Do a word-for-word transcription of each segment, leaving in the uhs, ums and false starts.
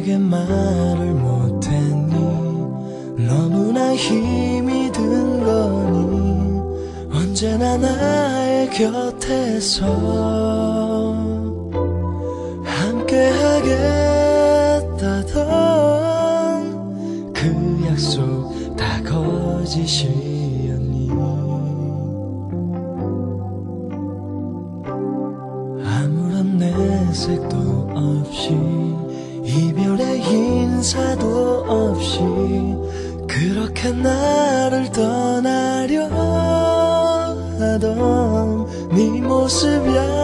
내게 말을 못했니? 너무나 힘이 든 거니? 언제나 나의 곁에서 함께 하겠다던 그 약속 다 거짓이었니? 아무런 내색도 없이 이별의 인사도 없이 그렇게 나를 떠나려 하던 네 모습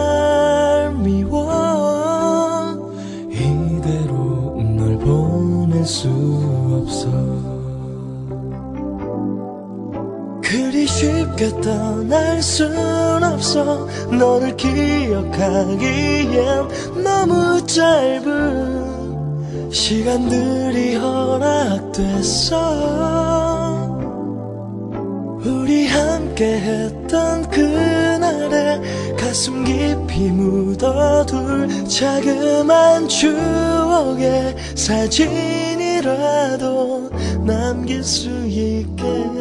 얄미워 이대로 널 보낼 수 없어. 그리 쉽게 떠날 순 없어. 너를 기억하기엔 너무 짧은 시간들이 허락됐어. 우리 함께 했던 그날의 가슴 깊이 묻어둘 자그만 추억의 사진이라도 남길 수 있게.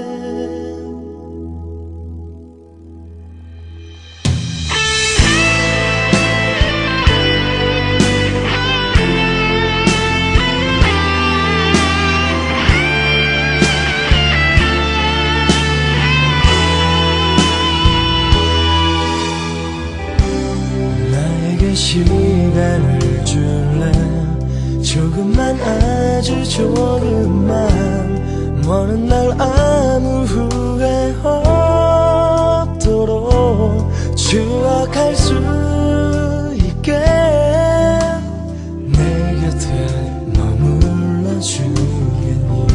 시간을 줄래? 조금만 아주 조금만 먼 날 아무 후회 없도록 추억할 수 있게 내 곁에 머물러 주겠니?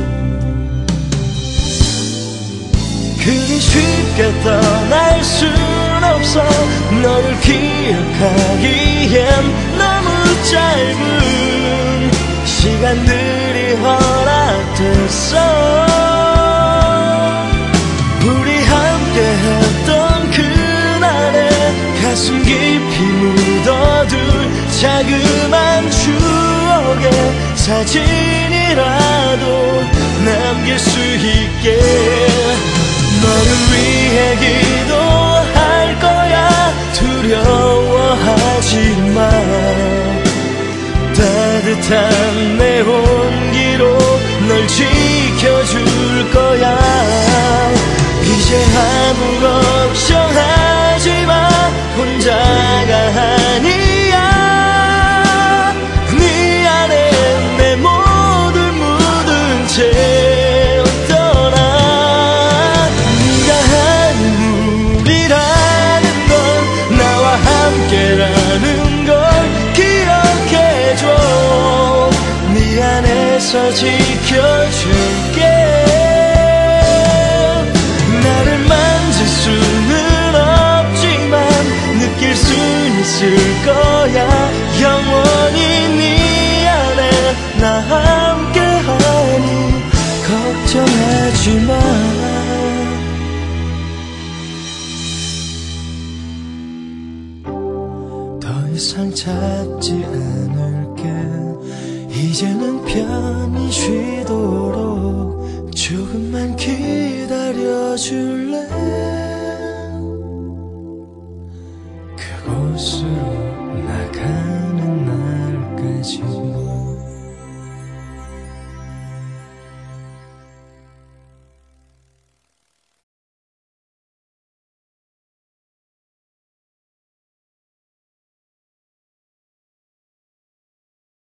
그리 쉽게 떠날 순 없어. 너를 기억하기엔 너무 짧은 시간들이 허락됐어. 우리 함께 했던 그날의 가슴 깊이 묻어둘 자그만 추억의 사진이라도 남길 수 있게. 너를 위해 기도할 거야. 두려워하지마. 따뜻한 내 온기로 널 지켜줄 거야. 이제 아무 걱정하지마. 혼자가 아니야. 네 안에 내 모든 묻은 채 지켜줄게. 나를 만질 수는 없지만 느낄 순 있을 거야. 영원히 네 안에 나 함께하니 걱정하지마. 더 이상 찾지 않을게. 이제는 편히 쉬도록 조금만 기다려줄래?